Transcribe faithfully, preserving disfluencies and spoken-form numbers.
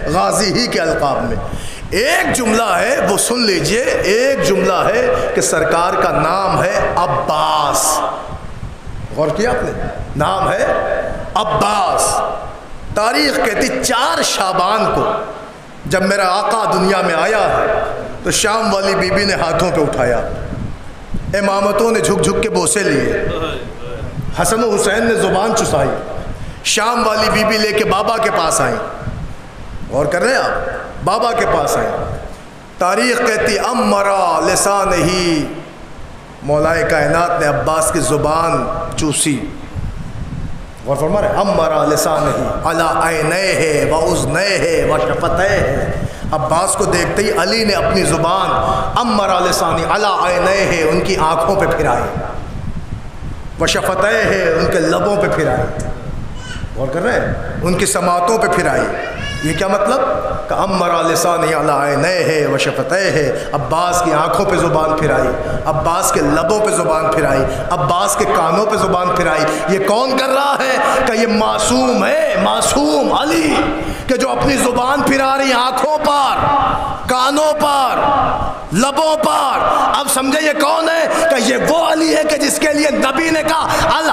غازی ہی کے القاب میں. ایک جملہ ہے وہ سن لیجئے, ایک جملہ ہے کہ سرکار کا نام ہے عباس. غور کیا آپ نے؟ نام ہے عباس. تاریخ کہتی چار شعبان کو جب میرا آقا دنیا میں آیا ہے تو شام والی بی بی نے ہاتھوں پہ اٹھایا, امامتوں نے جھک جھک کے بوسے لیے, حسن و حسین نے زبان چسائی, شام والی بی بی لے کے بابا کے پاس آئیں. غور کر رہے ہیں آپ؟ بابا کے پاس آئیں. تاریخ کہتی امرا لسان ہی, مولائے کائنات نے عباس کی زبان چوسی. غور فرما رہے, امرا لسان ہی علی عینیہ و اذنیہ و شفتیہ. عباس کو دیکھتے ہی علی نے اپنی زبان امرا لسانی علی عینیہ, ان کی آنکھوں پہ پھرائی, و شفتیہ, ان کے لبوں پہ پھرائی. غور کر رہے ہیں؟ ان کی سماعتوں پہ پھرائی. یہ کیا مطلب کہ امرا لسانی علی عینیہ و شفتیہ, عباس کی آنکھوں پہ زبان پھرائی, عباس کے لبوں پہ زبان پھرائی, عباس کے کانوں پہ زبان پھرائی. یہ کون کر رہا ہے؟ کہ یہ معصوم ہے, معصوم علی, کہ جو اپنی زبان پھرا رہی آنکھوں پر, کانوں پر, لبوں پر. اب سمجھے یہ کون ہے؟ کہ یہ وہ علی ہے کہ جس کے لیے نبی نے کہا